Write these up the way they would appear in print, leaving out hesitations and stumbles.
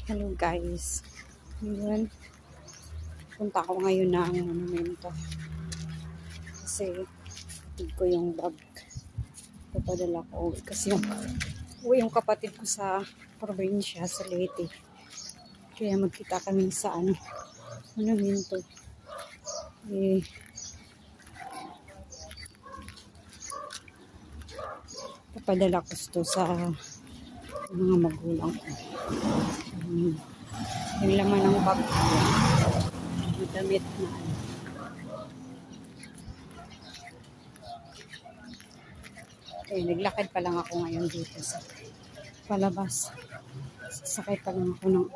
Hello guys. Ngayon, punta ako ngayon ng monumento. Kasi, kapatid ko yung bag. Papadala ko. Kasi yung kapatid ko sa probinsya, sa Leyte. Kaya magkita kami sa monumento. Papadala ko ito sa mga magulang ko. Yung laman ng bag ko. Damit na naglakad pa lang ako ngayon dito sa palabas. Sasakay pa lang ako ng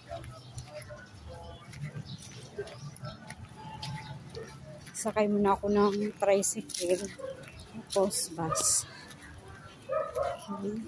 sakay muna ako ng tricycle tapos bus. Okay.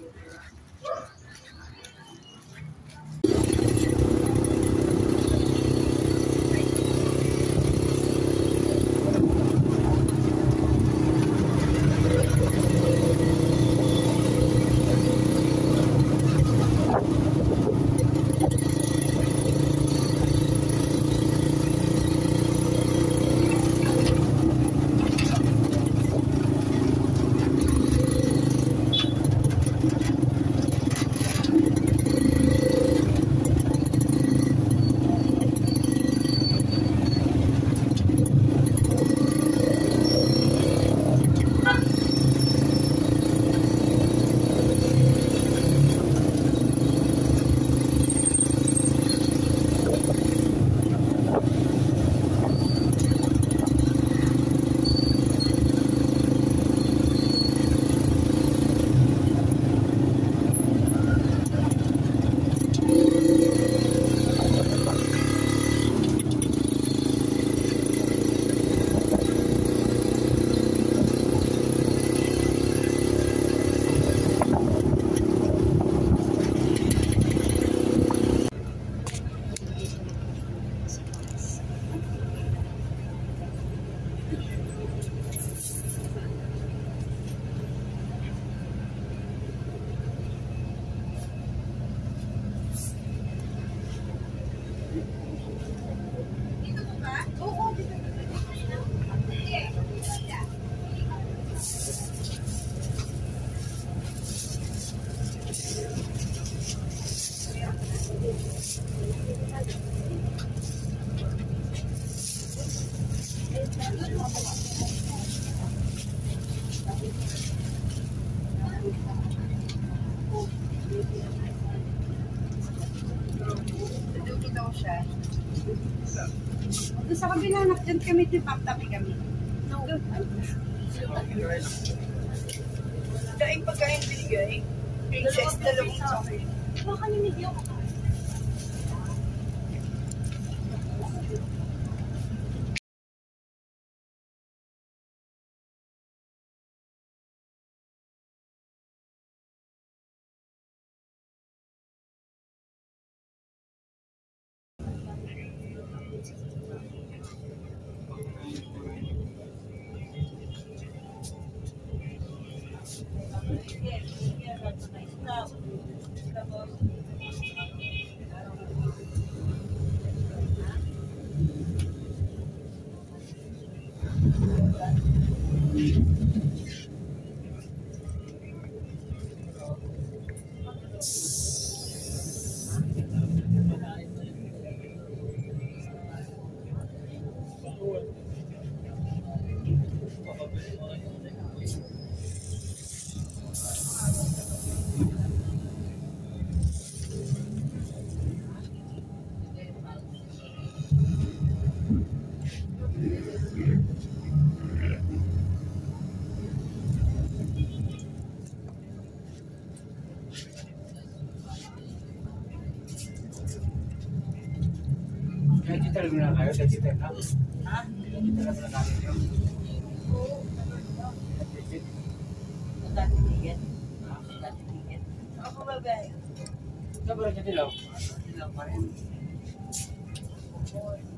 Doon sa kabila, dyan kami, tabi kami. Daing pagkain binigay. Princess, dalawang chocolate. Baka ninigyan ko. Digital muna kayo, digital na. Ha? Digital na muna kayo. Dati-tigit. Dati-tigit. Ako babay. Sa barang niya dilaw? Dilaw pa rin.